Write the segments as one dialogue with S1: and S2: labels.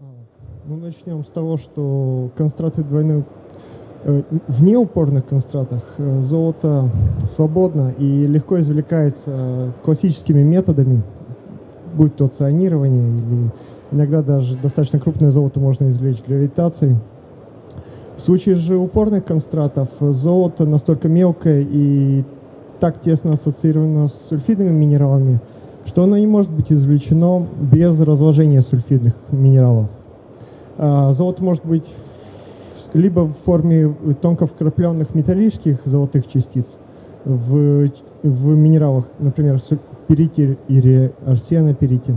S1: Ну, начнем с того, что концентраты двойной... В неупорных концентратах золото свободно и легко извлекается классическими методами, будь то ционирование или иногда даже достаточно крупное золото можно извлечь гравитацией. В случае же упорных концентратов золото настолько мелкое и так тесно ассоциировано с сульфидными минералами, что оно не может быть извлечено без разложения сульфидных минералов. Золото может быть либо в форме тонко вкрапленных металлических золотых частиц в минералах, например, перите или арсеноперите,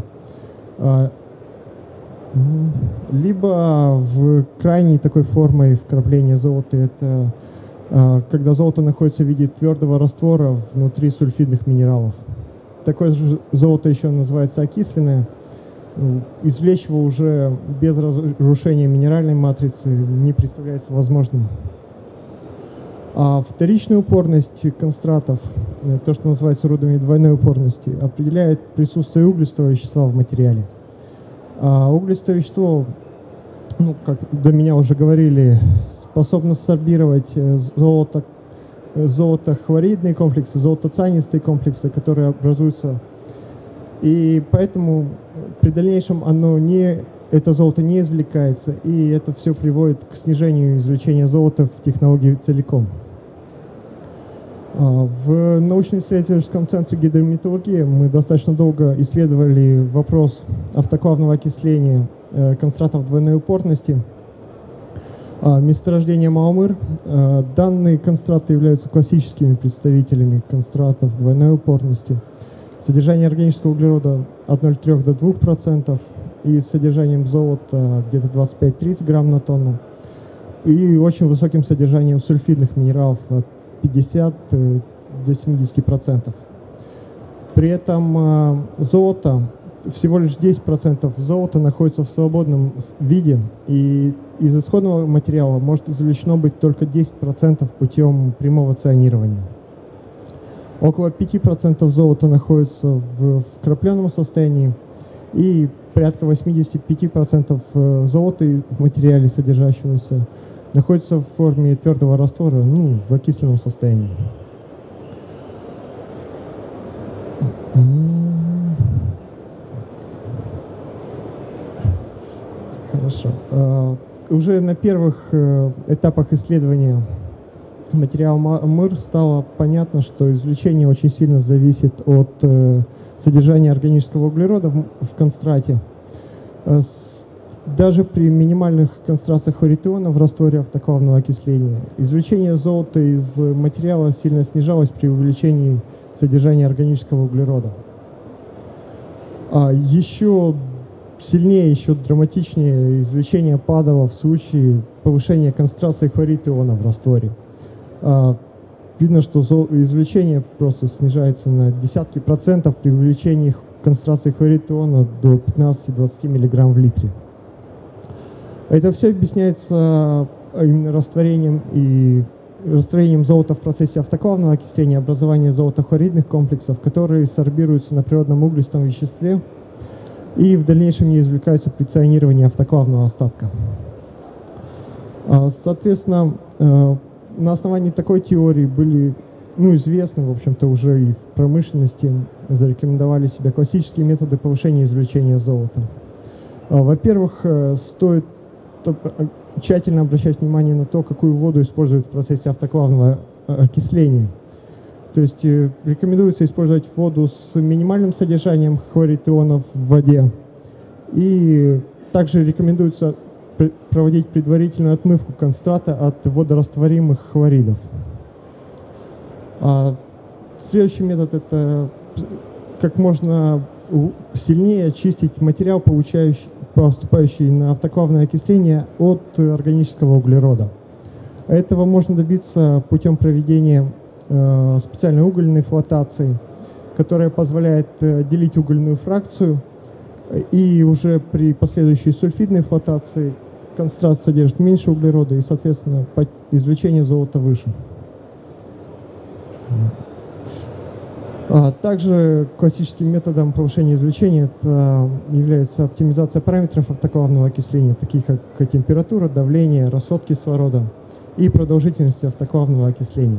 S1: либо в крайней такой формой вкрапления золота, это когда золото находится в виде твердого раствора внутри сульфидных минералов. Такое же золото еще называется окисленное. Извлечь его уже без разрушения минеральной матрицы не представляется возможным. А вторичная упорность концентратов, то, что называется родами двойной упорности, определяет присутствие углистого вещества в материале. А углистое вещество, как до меня уже говорили, способно сорбировать золото-хлоридные комплексы, золото-цианистые комплексы, которые образуются. И поэтому при дальнейшем это золото не извлекается, и это все приводит к снижению извлечения золота в технологии целиком. В научно-исследовательском центре гидрометаллургии мы достаточно долго исследовали вопрос автоклавного окисления концентратов двойной упорности. Месторождение Маомыр. Данные концентраты являются классическими представителями концентратов двойной упорности. Содержание органического углерода от 0,3 до 2% и с содержанием золота где-то 25-30 грамм на тонну. И очень высоким содержанием сульфидных минералов от 50 до 70%. При этом всего лишь 10% золота находится в свободном виде, и из исходного материала может извлечено быть только 10% путем прямого ционирования. Около 5% золота находится в вкрапленном состоянии, и порядка 85% золота в материале содержащегося находится в форме твердого раствора, в окисленном состоянии. Хорошо. Уже на первых этапах исследования материала Маомыр стало понятно, что извлечение очень сильно зависит от содержания органического углерода в концентрате. Даже при минимальных концентрациях хлоритиона в растворе автоклавного окисления извлечение золота из материала сильно снижалось при увеличении содержания органического углерода. Еще сильнее, еще драматичнее извлечение падало в случае повышения концентрации хлоритиона в растворе. Видно, что извлечение просто снижается на десятки процентов при увеличении концентрации хлоритиона до 15-20 мг в литре. Это все объясняется именно растворением золота в процессе автоклавного окисления, образования золото-хлоридных комплексов, которые сорбируются на природном углистом веществе и в дальнейшем не извлекаются при ционировании автоклавного остатка. Соответственно, на основании такой теории были известны, в общем-то, уже и в промышленности зарекомендовали себя классические методы повышения извлечения золота. Во-первых, стоит тщательно обращать внимание на то, какую воду используют в процессе автоклавного окисления. То есть рекомендуется использовать воду с минимальным содержанием хлоритионов в воде. И также рекомендуется проводить предварительную отмывку концентрата от водорастворимых хлоридов. Следующий метод – это как можно сильнее очистить материал, поступающий на автоклавное окисление, от органического углерода. Этого можно добиться путем проведения специальной угольной флотации, которая позволяет делить угольную фракцию, и уже при последующей сульфидной флотации концентрат содержит меньше углерода, и, соответственно, извлечение золота выше. Также классическим методом повышения извлечения это является оптимизация параметров автоклавного окисления, таких как температура, давление, расход кислорода и продолжительность автоклавного окисления.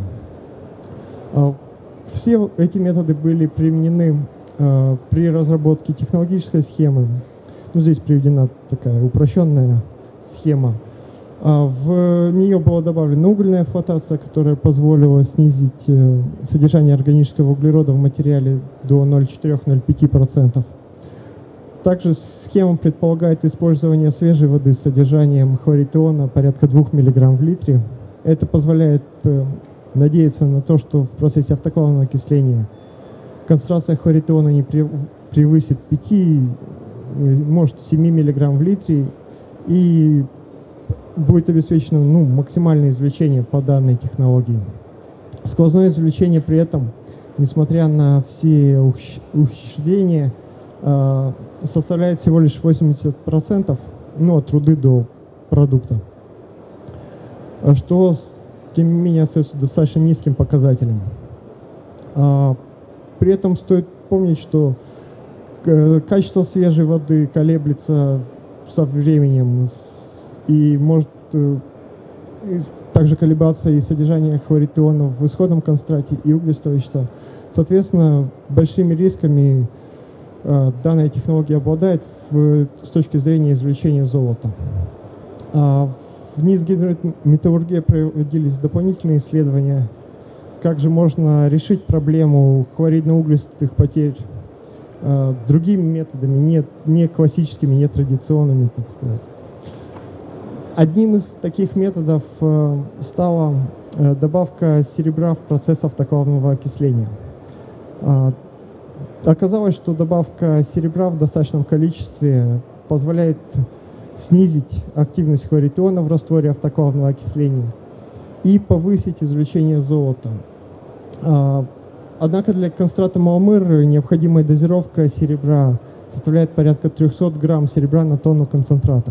S1: Все эти методы были применены при разработке технологической схемы. Здесь приведена такая упрощенная схема. В нее была добавлена угольная флотация, которая позволила снизить содержание органического углерода в материале до 0,4-0,5%. Также схема предполагает использование свежей воды с содержанием хлоритиона порядка 2 мг в литре. Это позволяет надеяться на то, что в процессе автоклавного окисления концентрация хлоритиона не превысит 5, может 7 мг в литре, и будет обеспечено максимальное извлечение по данной технологии. Сквозное извлечение при этом, несмотря на все ухищрения, составляет всего лишь 80%, от руды до продукта, что, тем не менее, остается достаточно низким показателем. При этом стоит помнить, что качество свежей воды колеблется со временем и может также колебаться и содержание хлоритиона в исходном концентрате и углистого вещества. Соответственно, большими рисками данная технология обладает с точки зрения извлечения золота. В НИИ гидрометаллургии проводились дополнительные исследования, как же можно решить проблему хлоридно-углистых потерь другими методами, не классическими, не традиционными, так сказать. Одним из таких методов стала добавка серебра в процесс автоклавного окисления. Оказалось, что добавка серебра в достаточном количестве позволяет снизить активность хлоритиона в растворе автоклавного окисления и повысить извлечение золота. Однако для концентрата Маумыр необходимая дозировка серебра составляет порядка 300 грамм серебра на тонну концентрата.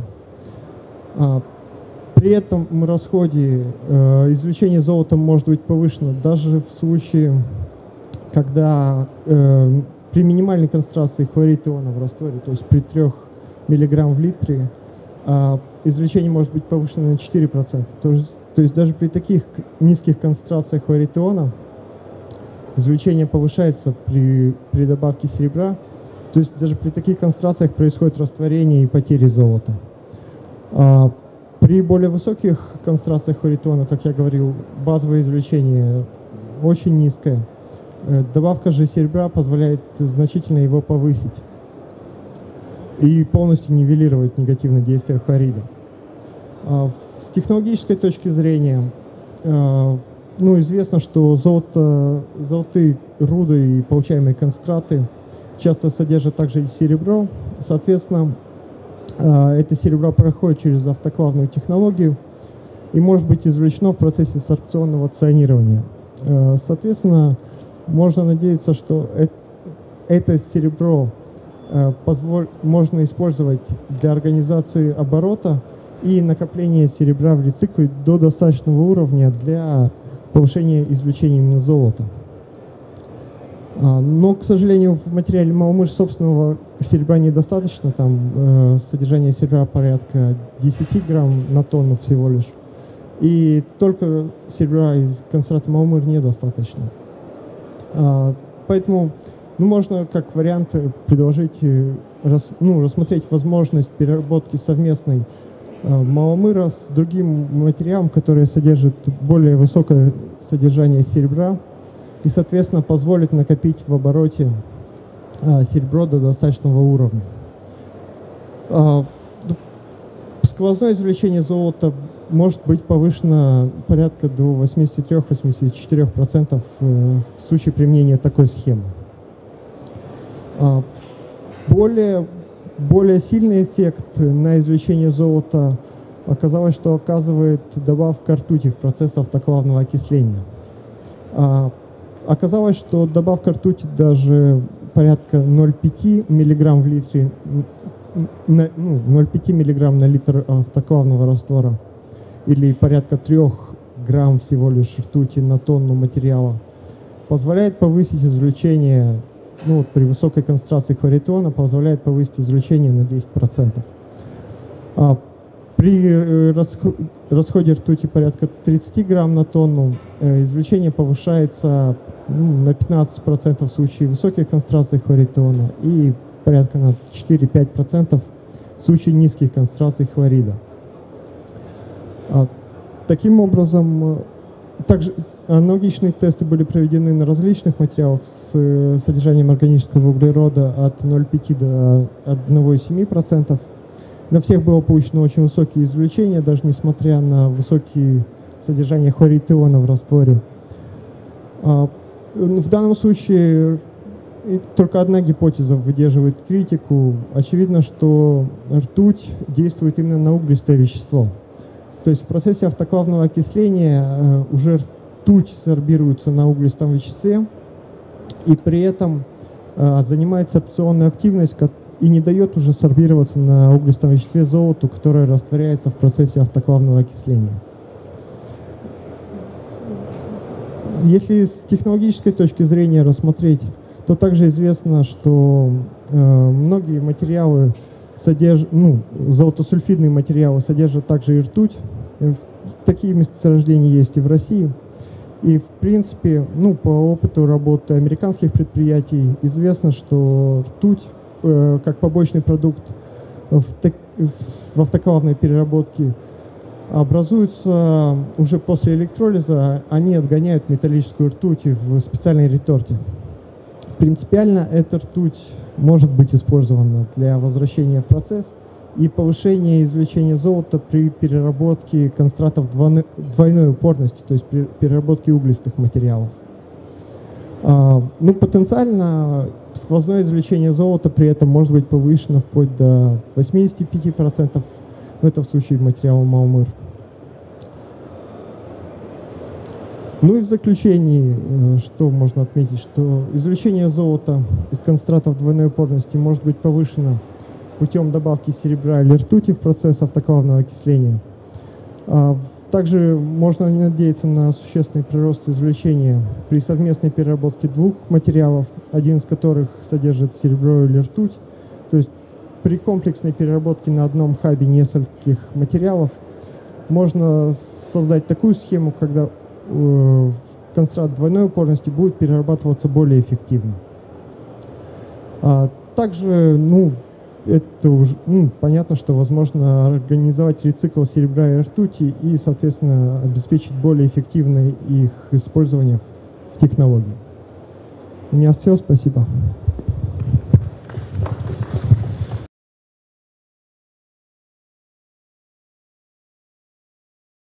S1: При этом расходе извлечение золота может быть повышено даже в случае, когда при минимальной концентрации хлоритиона в растворе, то есть при 3 мг в литре, извлечение может быть повышено на 4%. То есть даже при таких низких концентрациях хлоритиона извлечение повышается при добавке серебра. То есть даже при таких концентрациях происходит растворение и потери золота. При более высоких концентрациях хлоритиона, как я говорил, базовое извлечение очень низкое. Добавка же серебра позволяет значительно его повысить и полностью нивелировать негативное действие хлорида. С технологической точки зрения, известно, что золотые руды и получаемые концентраты часто содержат также и серебро. Соответственно, это серебро проходит через автоклавную технологию и может быть извлечено в процессе сорбционного ционирования. Соответственно, можно надеяться, что это серебро можно использовать для организации оборота и накопления серебра в рецикле до достаточного уровня для повышения извлечения именно золота. Но, к сожалению, в материале Маумыр собственного серебра недостаточно. Там содержание серебра порядка 10 грамм на тонну всего лишь. И только серебра из концентрата Маумыр недостаточно. Поэтому можно как вариант предложить, рассмотреть возможность переработки совместной Маумыра с другим материалом, который содержит более высокое содержание серебра и, соответственно, позволит накопить в обороте серебро до достаточного уровня. Сквозное извлечение золота может быть повышено порядка до 83-84% в случае применения такой схемы. Более сильный эффект на извлечение золота оказалось, что оказывает добавка ртути в процесс автоклавного окисления. Оказалось, что добавка ртути даже порядка 0,5 мг в литре, 0,5 мг на литр автоклавного раствора или порядка 3 грамм всего лишь ртути на тонну материала позволяет повысить извлечение, ну, вот при высокой концентрации хлоритона позволяет повысить извлечение на 10%. При расходе ртути порядка 30 грамм на тонну извлечение повышается на 15% в случае высоких концентраций хлоритона и порядка на 4-5% в случае низких концентраций хлорида. Таким образом, также аналогичные тесты были проведены на различных материалах с содержанием органического углерода от 0,5 до 1,7%. На всех было получено очень высокие извлечения, даже несмотря на высокие содержания хлорид-иона в растворе. В данном случае только одна гипотеза выдерживает критику. Очевидно, что ртуть действует именно на углистое вещество. То есть в процессе автоклавного окисления уже ртуть сорбируется на углистом веществе и при этом занимает сорбционную активность и не дает уже сорбироваться на углистом веществе золоту, которое растворяется в процессе автоклавного окисления. Если с технологической точки зрения рассмотреть, то также известно, что многие материалы золотосульфидные материалы содержат также и ртуть. Такие месторождения есть и в России. И, в принципе, по опыту работы американских предприятий известно, что ртуть, как побочный продукт в автоклавной переработке, образуются уже после электролиза, они отгоняют металлическую ртуть в специальной реторте. Принципиально эта ртуть может быть использована для возвращения в процесс и повышения извлечения золота при переработке концентратов двойной упорности, то есть при переработке углистых материалов. Потенциально сквозное извлечение золота при этом может быть повышено вплоть до 85%, но это в случае материала Малмыр. И в заключении, что можно отметить, что извлечение золота из концентратов двойной упорности может быть повышено путем добавки серебра или ртути в процесс автоклавного окисления. Также можно надеяться на существенный прирост извлечения при совместной переработке двух материалов, один из которых содержит серебро или ртуть. То есть при комплексной переработке на одном хабе нескольких материалов можно создать такую схему, когда концентрат двойной упорности будет перерабатываться более эффективно. Также, это уже понятно, что возможно организовать рецикл серебра и ртути и, соответственно, обеспечить более эффективное их использование в технологии. У меня все, спасибо.